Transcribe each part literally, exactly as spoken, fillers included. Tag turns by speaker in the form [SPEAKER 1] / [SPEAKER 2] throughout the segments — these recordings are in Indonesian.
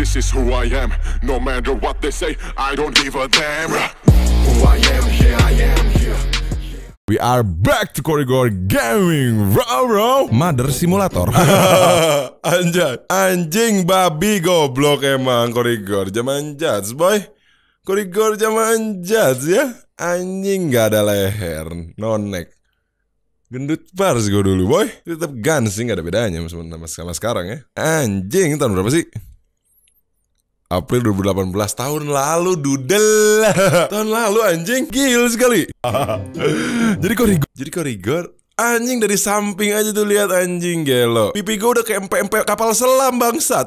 [SPEAKER 1] This is who I am. No matter what they say, I don't give a damn. Who I am, here I am, here.
[SPEAKER 2] We are back to Korigor Gaming, bro, bro. Mother Simulator. Anjay, anjing babi goblok emang Korigor zaman jazz, boy. Korigor zaman jazz ya. Anjing gak ada leher, no neck. Gendut pars gue dulu, boy. Tetap Guns sih, gak ada bedanya sama, sama sekarang ya. Anjing, tahun berapa sih? April dua ribu delapan belas, tahun lalu, dudel. Tahun lalu anjing, gil sekali. Jadi Korigor, jadi Korigor anjing dari samping aja tuh lihat anjing gelo. Pipi gue udah kayak empe-empe kapal selam bangsat.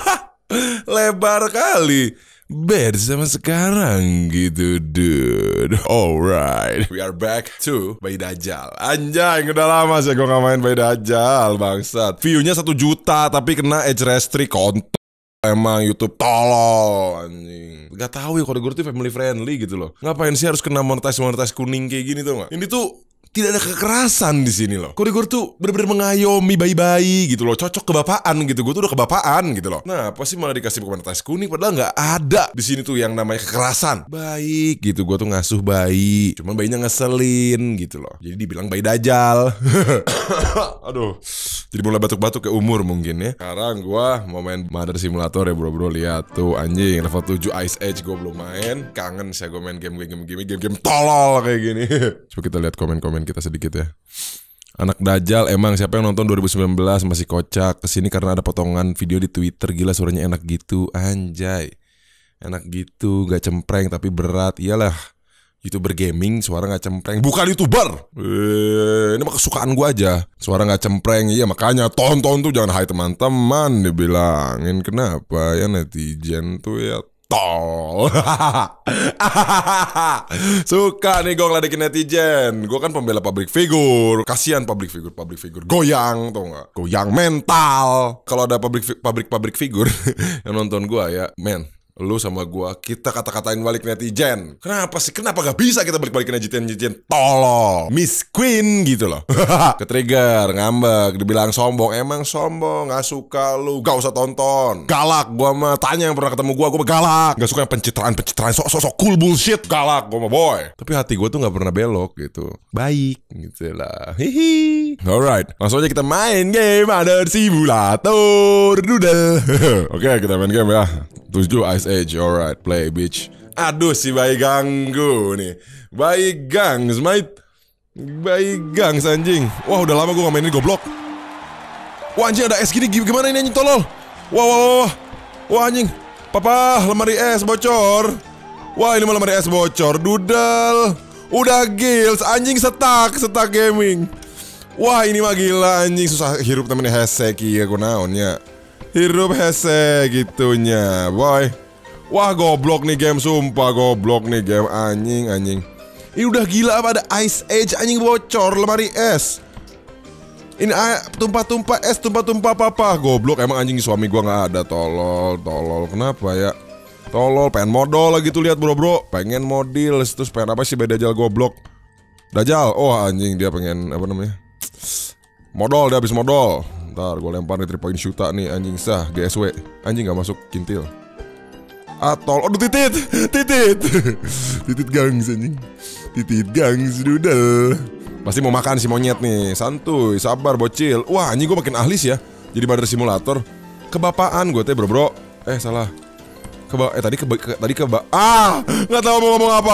[SPEAKER 2] Lebar kali. Beda sama sekarang gitu, dude. Alright, we are back to Bayi Dajjal. Anjay, udah lama sih gue gak main Bayi Dajjal, bangsat. View-nya satu juta tapi kena age restrict, kontol. Emang YouTube tolol anjing. Gak tahu ya Korigor tuh family friendly gitu loh. Ngapain sih harus kena monetize-monetize kuning kayak gini tuh gak? Ini tuh tidak ada kekerasan di sini loh. Korigor tuh bener-bener mengayomi bayi-bayi gitu loh. Cocok kebapaan gitu. Gue tuh udah kebapaan gitu loh. Nah, apa sih malah dikasih monetize kuning padahal nggak ada di sini tuh yang namanya kekerasan. Baik gitu. Gue tuh ngasuh bayi. Cuma bayinya ngeselin gitu loh. Jadi dibilang bayi dajal. Aduh. Jadi mulai batuk-batuk ke umur mungkin ya. Sekarang gue mau main Mother Simulator ya bro-bro. Lihat tuh anjing level tujuh Ice Age gue belum main. Kangen saya gue main game-game game game-game tolol kayak gini. Coba kita lihat komen-komen kita sedikit ya. Anak Dajjal emang siapa yang nonton dua ribu sembilan belas masih kocak. Kesini karena ada potongan video di Twitter. Gila suaranya enak gitu. Anjay. Enak gitu. Gak cempreng tapi berat. Iyalah, YouTuber gaming suara gak cempreng. Bukan YouTuber. Eee, Ini mah kesukaan gue aja. Suara gak cempreng. Iya makanya tonton tuh jangan hai teman-teman. Dibilangin kenapa ya netizen tuh ya tol. Suka nih gue ngeladekin netizen. Gue kan pembela public figure. Kasian public figure, public figure goyang tau gak? Goyang mental. Kalau ada public public public figure yang nonton gue ya, men, lu sama gua, kita kata-katain balik netizen. Kenapa sih? Kenapa gak bisa kita balik-balikin netizen-netizen tolol, Miss Queen gitu loh. Ketrigger, ngambek, dibilang sombong. Emang sombong, gak suka lu, gak usah tonton. Galak, gua mah, tanya yang pernah ketemu gua, gua mah galak. Gak suka yang pencitraan-pencitraan, sok-sok cool bullshit. Galak, gua mah boy. Tapi hati gua tuh gak pernah belok gitu. Baik, gitu lah. Hihi. Alright, langsung aja kita main game Mother Simulator Doodle. Oke, kita main game ya. tujuh Ice Age, alright, play bitch. Aduh si bayi ganggu nih. Bayi gangs, mate. Bayi gangs anjing. Wah udah lama gue gak main ini goblok. Wah anjing ada es gini, gimana ini anjing tolol. Wah wah wah wah. Wah anjing. Papa lemari es bocor. Wah ini mah lemari es bocor. Doodle. Udah gils, anjing setak, setak gaming. Wah ini mah gila anjing. Susah hirup temennya hesek ya gue naonnya. Hirup hese gitunya, boy. Wah goblok nih game, sumpah goblok nih game, anjing anjing. Ini udah gila apa ada Ice Age anjing bocor lemari es. Ini tumpah-tumpah es, tumpah-tumpah apa-apa. Goblok emang anjing, suami gua nggak ada. Tolol, tolol. Kenapa ya? Tolol, pengen modal lagi tuh lihat bro-bro. Pengen modil, terus pengen apa sih Bayi Dajjal goblok. Dajjal, oh anjing dia pengen apa namanya? Modal, dia habis modal. Ntar gue lempar nih three point shoot nih anjing sah G S W. Anjing gak masuk kintil. Atol, aduh titit, titit. Titit gangs anjing. Titit gangs doodle. Pasti mau makan si monyet nih. Santuy, sabar bocil. Wah anjing gue makin ahli sih ya jadi Mother Simulator. Kebapaan gue teh bro bro. Eh salah. Keba, eh tadi keba, ke, tadi keba. Ah, nggak tahu mau ngomong apa.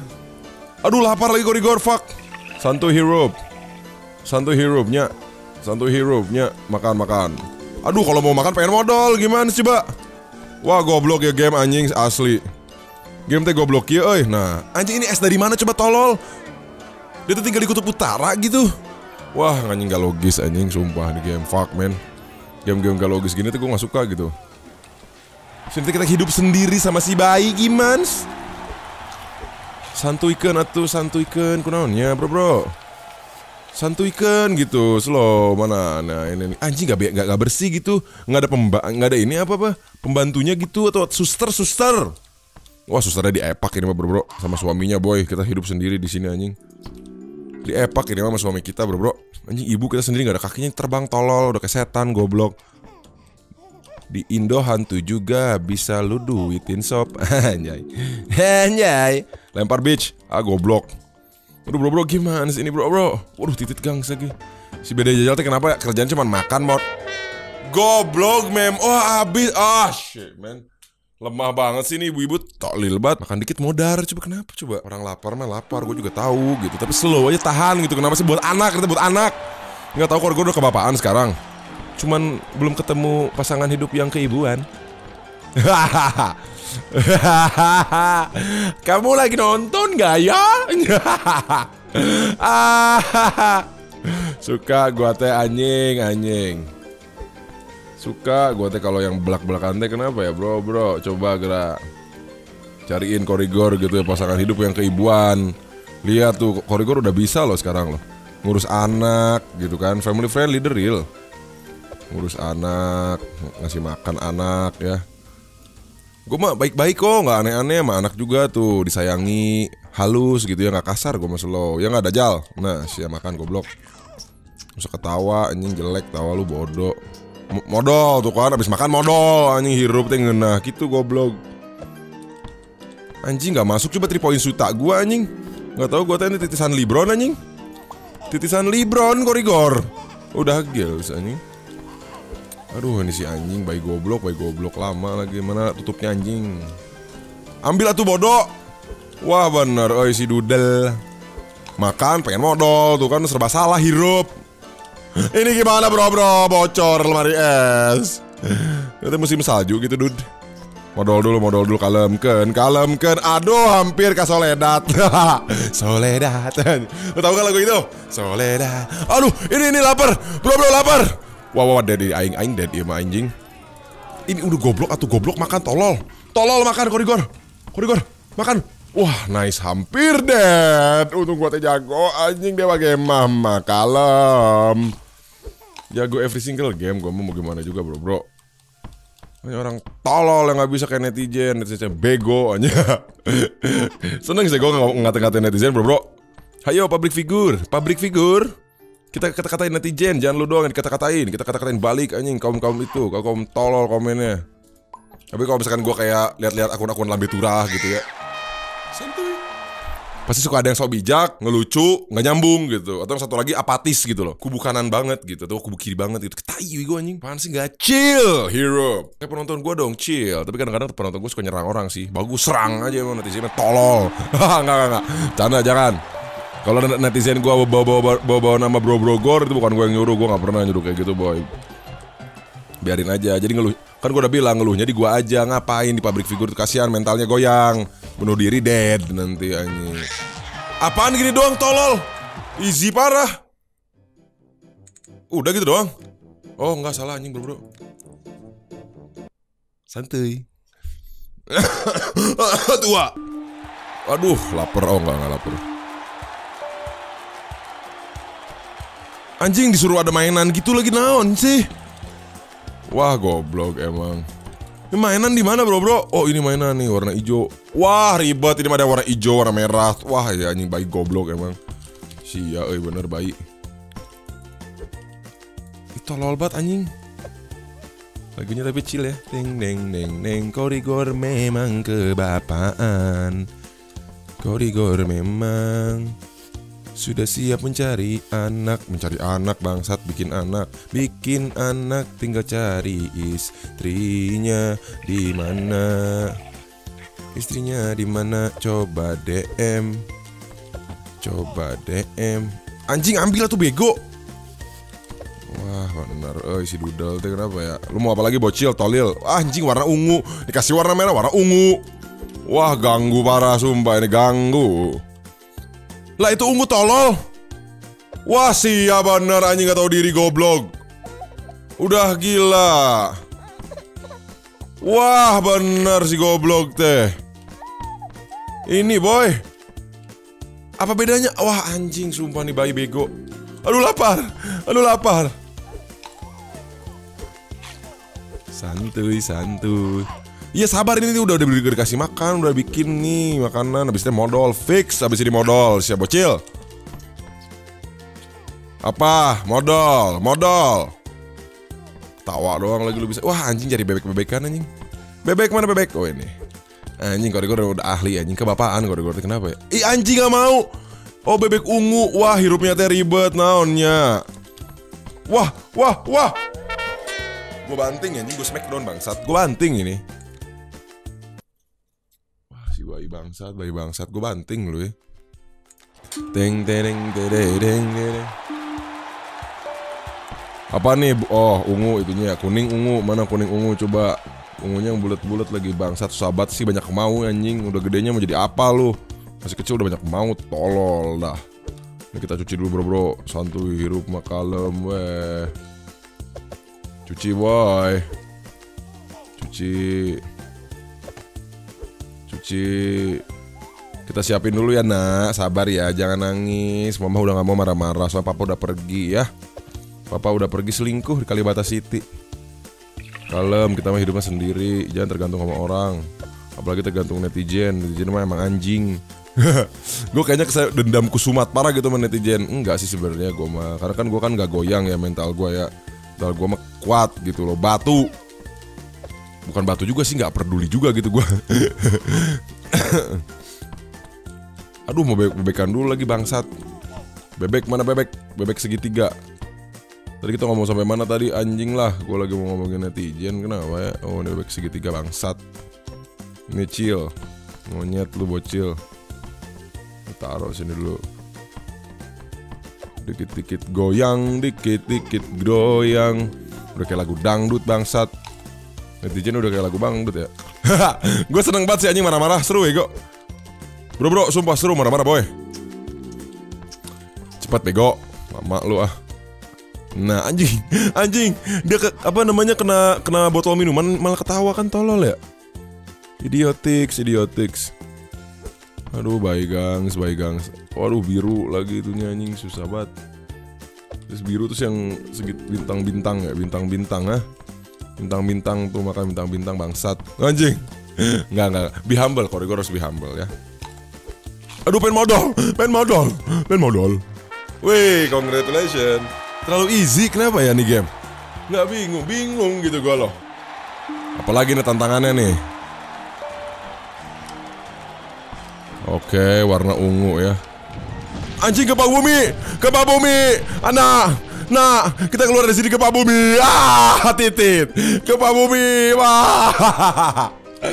[SPEAKER 2] Aduh lapar lagi Korigor, fuck. Santuy hero. Santuy hero-nya. Santuy hero-nya, makan-makan. Aduh kalau mau makan pengen modal, gimana sih Mbak? Wah goblok ya game anjing asli. Game teh goblok ya euy. Nah anjing ini es dari mana coba tolol. Dia tuh tinggal di kutub utara gitu. Wah anjing gak logis anjing, sumpah di game, fuck man. Game-game gak logis gini tuh gue gak suka gitu. Sini kita hidup sendiri sama si bayi gimana? Santuikan atuh, santuikan kunaonnya bro bro. Santuikan gitu, slow mana, nah ini nih anjing gak, gak, gak bersih gitu, nggak ada pemba, nggak ada ini apa apa pembantunya gitu atau suster suster. Wah susternya diepak ini mah bro bro sama suaminya boy, kita hidup sendiri di sini anjing. Diepak ini mah sama suami kita bro bro. Anjing ibu kita sendiri nggak ada kakinya terbang tolol, udah kayak setan goblok. Di Indo hantu juga bisa lu duitin sob. Anjay. Anjay. Lempar bitch. Ah goblok. Aduh bro bro gimana sih ini bro bro. Waduh titit gangs lagi. Si beda jajal teh kenapa kerjaan cuma makan mod. Goblok mem. Oh abis. Ah shit man. Lemah banget sih ini ibu-ibu. Tok lil banget. Makan dikit modar. Coba kenapa coba. Orang lapar mah lapar. Gue juga tahu gitu. Tapi slow aja tahan gitu. Kenapa sih buat anak. Kita buat anak. Nggak tahu kalau gue udah kebapaan sekarang. Cuman belum ketemu pasangan hidup yang keibuan. Kamu lagi nonton gak ya? Suka gua teh anjing anjing. Suka gua teh kalau yang belak-belakan teh kenapa ya bro bro. Coba gerak cariin korigor gitu ya pasangan hidup yang keibuan. Lihat tuh korigor udah bisa loh sekarang loh. Ngurus anak gitu kan. Family friendly the real. Ngurus anak, ngasih makan anak ya. Gue mah baik-baik kok, nggak aneh-aneh sama anak juga tuh, disayangi, halus gitu ya, nggak kasar gue mah slow. Ya nggak ada jal. Nah, siap makan goblok. Usah ketawa, anjing jelek, tawa lu bodoh. M- modal tuh kan, abis makan modal, anjing hirup teh ngeunah gitu goblok. Anjing nggak masuk coba three point suta gue anjing. Nggak tahu gue tadi titisan Libron anjing. Titisan Libron korigor. Udah gils anjing. Aduh ini si anjing bayi goblok, bayi goblok lama lagi. Mana tutupnya anjing. Ambil atuh bodoh. Wah bener, oi si dudel. Makan pengen modal tuh kan serba salah hirup. Ini gimana bro bro, bocor lemari es. Itu musim salju gitu dud. Modal dulu, modal dulu, kalemken, kalemken. Aduh hampir ke Soledad. Soledad. Lo tau kan lagu itu? Soledad. Aduh ini ini lapar, bro bro lapar. Wah, wah, dead, aing, aing dead, iya mah anjing. Ini udah goblok atau goblok makan tolol. Tolol makan korigor. Korigor, makan. Wah, nice, hampir dead. Untung gua teh jago, anjing dia pakai mama kalem. Jago every single game, gua mau gimana juga bro bro. Ini orang tolol yang gak bisa kayak netizen, netizen bego aja. Seneng sih gua ngata-ngatain netizen bro bro. Hayo public figure, public figure. Kita kata-katain netizen, jangan lu doang yang dikata-katain. Kita kata-katain balik anjing kaum-kaum itu, kaum tolol komennya. Tapi kalau misalkan gue kayak lihat-lihat akun-akun lambe turah gitu ya, santuy. Pasti suka ada yang sok bijak, ngelucu, nggak nyambung gitu. Atau yang satu lagi apatis gitu loh. Kubu kanan banget gitu, atau kubu kiri banget gitu. Ketahui gue anjing. Apaan sih gak chill, hero. Kayak penonton gue dong chill. Tapi kadang-kadang penonton gue suka nyerang orang sih. Bagus serang aja emang netizennya tolol. Enggak, enggak, enggak. Canda, jangan. Kalau netizen gue bawa-bawa nama bro-bro gor, itu bukan gue yang nyuruh. Gue gak pernah nyuruh kayak gitu boy. Biarin aja. Jadi ngeluh. Kan gue udah bilang ngeluhnya di gue aja. Ngapain di public figure tuh kasihan mentalnya goyang. Bunuh diri dead nanti anjing. Apaan gini doang tolol. Easy parah. Udah gitu doang. Oh gak salah anjing bro-bro. Santuy. Tua. Aduh lapar. Oh enggak, enggak lapar. Anjing disuruh ada mainan gitu lagi naon sih? Wah goblok emang. Ini mainan di mana bro bro? Oh ini mainan nih warna hijau. Wah ribet ini ada warna hijau warna merah. Wah ya anjing bayi goblok emang. Sia euy bener bayi. Itu tolol banget anjing. Lagunya tapi chill ya. Deng deng deng deng korigor memang kebapaan. Korigor memang sudah siap mencari anak. Mencari anak bangsat, bikin anak. Bikin anak tinggal cari istrinya di mana? Istrinya di mana? Coba D M. Coba D M. Anjing ambil tuh bego. Wah bener, eh si Dudel teh kenapa ya? Lu mau apa lagi bocil, tolil? Ah, anjing warna ungu, dikasih warna merah, warna ungu. Wah ganggu parah sumpah ini ganggu. Lah itu ungu tolol. Wah sia bener anjing gak tau diri goblok. Udah gila. Wah bener si goblok teh. Ini boy. Apa bedanya? Wah anjing sumpah nih bayi bego. Aduh lapar. Aduh lapar. Santuy santuy. Iya sabar ini udah udah dikasih makan, udah bikin nih makanan, habis itu modal fix, habis ini modal siap bocil. Apa? Modal, modal. Tawa doang lagi lu bisa. Wah anjing cari bebek-bebekan anjing. Bebek mana bebek? Oh ini. Anjing koridor udah ahli anjing, kebapaan koridor kenapa ya? Ih anjing gak mau. Oh bebek ungu. Wah hirupnya teh ribet naonnya. Wah, wah, wah. Gue banting anjing, gue smackdown bangsat. Gue banting ini. Wah si bayi bangsat, bayi bangsat. Gue banting lu ya. Teng teng teng teng teng. Apa nih? Oh, ungu itunya ya. Kuning ungu. Mana kuning ungu? Coba. Ungunya yang bulat-bulat lagi bangsat. Sahabat sih banyak mau anjing. Udah gedenya mau jadi apa lu? Masih kecil udah banyak mau. Tolol dah. Ini kita cuci dulu bro bro. Santuy hirup makalem weh. Cuci boy. Cuci. Cuci. Kita siapin dulu ya nak. Sabar ya. Jangan nangis. Mama udah gak mau marah-marah. Soalnya papa udah pergi ya. Papa udah pergi selingkuh di Kalibata City. Kalem, kita mah hidupnya sendiri. Jangan tergantung sama orang. Apalagi tergantung netizen. Netizen mah emang anjing. Gue kayaknya kesel, dendam kusumat parah gitu sama netizen. Enggak sih sebenarnya gue mah. Karena kan gue kan gak goyang ya mental gue ya. Mental gue mah kuat gitu loh. Batu. Bukan batu juga sih, gak peduli juga gitu gue. Aduh mau bebek-bebekan dulu lagi bangsat. Bebek mana bebek? Bebek segitiga. Tadi kita ngomong sampai mana tadi? Anjing lah, gue lagi mau ngomongin netizen. Kenapa ya? Oh ini bebek segitiga bangsat. Ini chill. Monyet lu bocil. Taruh sini dulu. Dikit-dikit goyang, dikit-dikit goyang. Udah kayak lagu dangdut bangsat. Netizen udah kayak lagu dangdut ya. Gue seneng banget sih anjing marah-marah. Seru ya kok. Bro bro, sumpah seru marah-marah boy. Cepat bego. Lama lu ah. Nah anjing, anjing dia ke, apa namanya kena kena botol minuman malah ketawa kan tolol ya. Idiotics, idiotics. Aduh bayi gangs, bayi gangs. Waduh biru lagi itunya anjing susah banget. Terus biru terus yang segit bintang-bintang ya, bintang-bintang ah. Bintang-bintang tuh makan bintang-bintang bangsat. Anjing. Enggak enggak, be humble, kok gue harus be humble ya. Aduh pengen modal, pengen modal, pengen modal. Wih, congratulations. Terlalu easy, kenapa ya nih game? Nggak bingung, bingung gitu gue loh. Apalagi nih tantangannya nih. Oke, warna ungu ya. Anjing gempa bumi, gempa bumi, anak, nah kita keluar dari sini gempa bumi. Ah, titit, gempa bumi, wah.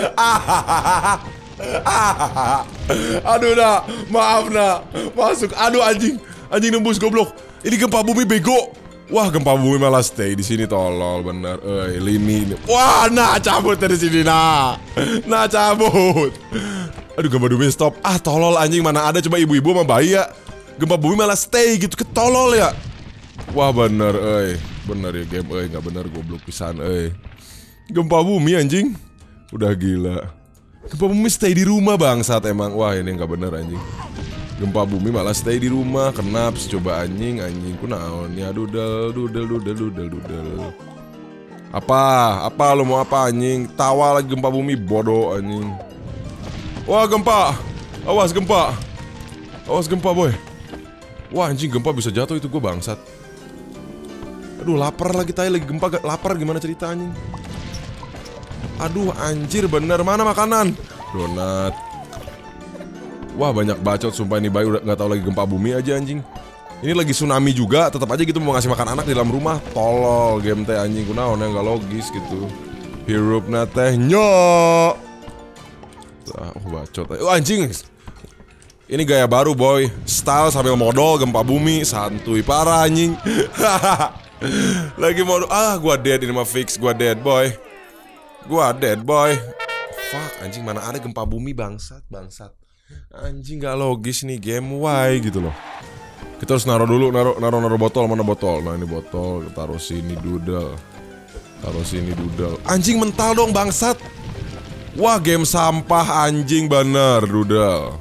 [SPEAKER 2] Aduh nak, maaf nak, masuk. Aduh anjing, anjing nembus goblok. Ini gempa bumi bego. Wah gempa bumi malah stay di sini tolol bener. Eh lini ini. Wah nah cabut dari sini nah. Nah cabut. Aduh gempa bumi stop. Ah tolol anjing mana ada coba ibu-ibu sama bayi ya. Gempa bumi malah stay gitu ketolol ya. Wah bener eh bener ya game eh nggak bener goblok pisan eh. Gempa bumi anjing. Udah gila. Gempa bumi stay di rumah bangsat emang. Wah ini nggak bener anjing. Gempa bumi malah stay di rumah. Kenapa coba anjing anjing ku naon ya dudel dudel dudel dudel dudel. Apa? Apa lo mau apa anjing? Tawa lagi gempa bumi bodoh anjing. Wah gempa. Awas gempa. Awas gempa boy. Wah anjing gempa bisa jatuh itu gue bangsat. Aduh lapar lagi tay lagi gempa lapar gimana cerita anjing. Aduh anjir bener mana makanan? Donat. Wah banyak bacot sumpah ini bayi udah nggak tahu lagi gempa bumi aja anjing. Ini lagi tsunami juga tetap aja gitu mau ngasih makan anak di dalam rumah. Tolol game teh anjing kunaon yang nggak logis gitu. Hirup nateh nyok. Oh bacot. Oh anjing. Ini gaya baru boy. Style sambil modal gempa bumi santuy parah anjing. Lagi modal ah gua dead ini mah fix gua dead boy. Gua dead boy. Fuck anjing mana ada gempa bumi bangsat bangsat. Anjing gak logis nih game why gitu loh. Kita harus naruh dulu naruh naruh naruh botol mana botol. Nah ini botol taruh sini dudel. Taruh sini dudel. Anjing mental dong bangsat. Wah game sampah anjing bener dudel.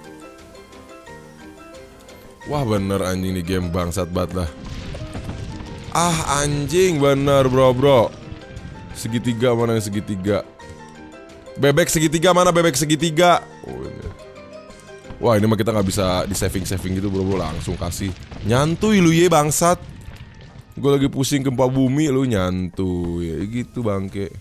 [SPEAKER 2] Wah bener anjing nih game bangsat banget lah. Ah anjing bener bro bro. Segitiga mana yang segitiga? Bebek segitiga mana bebek segitiga? Oh ini. Wah ini mah kita nggak bisa di saving saving gitu bro bro langsung kasih. Nyantuy lu ye bangsat. Gue lagi pusing gempa bumi, lu nyantuy. Ya gitu bangke.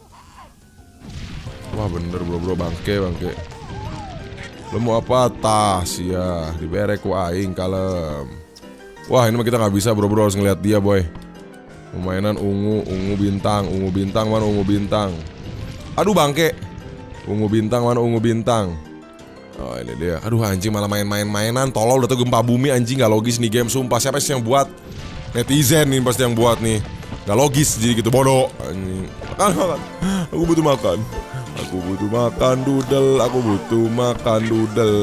[SPEAKER 2] Wah bener bro bro, bangke bangke. Lu mau apa? Tas ya, diberek ku aing kalem. Wah ini mah kita nggak bisa bro bro, harus ngeliat dia boy. Permainan ungu, ungu bintang, ungu bintang mana ungu bintang. Aduh bangke. Ungu bintang mana ungu bintang. Oh ini dia. Aduh anjing malah main-main mainan. Tolol udah tuh gempa bumi anjing, gak logis nih game sumpah. Siapa sih yang buat? Netizen nih pasti yang buat nih. Gak logis jadi gitu bodoh anjing. Makan makan. Aku butuh makan. Aku butuh makan dudel. Aku butuh makan dudel.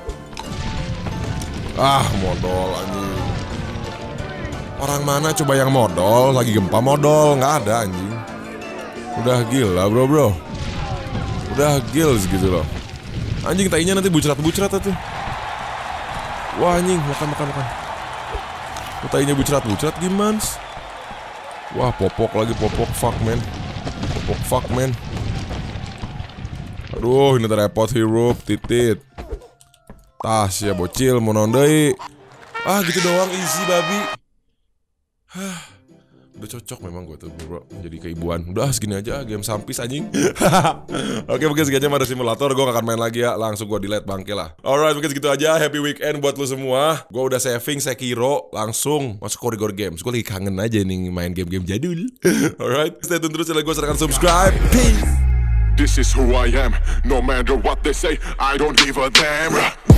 [SPEAKER 2] Ah modal anjing. Orang mana coba yang modal? Lagi gempa modal, nggak ada anjing. Udah gila bro bro. Udah gils gitu loh. Anjing tainya nanti bucerat-bucerat tuh. Wah anjing, makan makan makan. Tainya bucerat-bucerat gimana? Wah popok lagi popok, fuck man. Popok fuck man. Aduh ini terrepot hero, titit. Tas ya bocil, mau nondai. Ah gitu doang, easy babi. Hah, udah cocok memang gue tuh bro, jadi keibuan. Udah segini aja, game sampis anjing. Oke mungkin segitu aja Mother Simulator. Gue gak akan main lagi ya, langsung gue delete bangke lah. Alright mungkin segitu aja, happy weekend buat lu semua. Gue udah saving Sekiro, langsung masuk Korigor Games. Gue lagi kangen aja nih main game-game jadul. Alright, stay tune terus, channel gue silahkan subscribe. Peace.
[SPEAKER 1] This is who I am. No matter what they say, I don't give a damn.